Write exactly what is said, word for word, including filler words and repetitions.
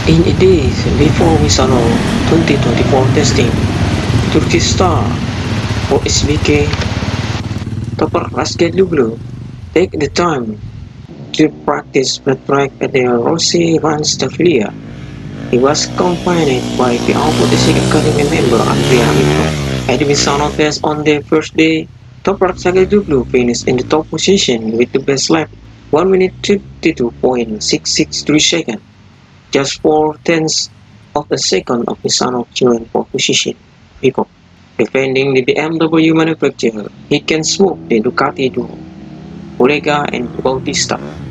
In a day before Misano twenty twenty-four testing, Turkish star for S B K Toprak take the time to practice flat track at the Rossi Ranch Tavullia. He was accompanied by V R forty-six Academy member Andrea Amico. At the Misano test on the first day, Toprak finished in the top position with the best lap, one minute fifty-two point six six three seconds, just four tenths of a second of Misano current pole position. Before defending the B M W manufacturer, he can smoke the Ducati duo, Orega and Bautista.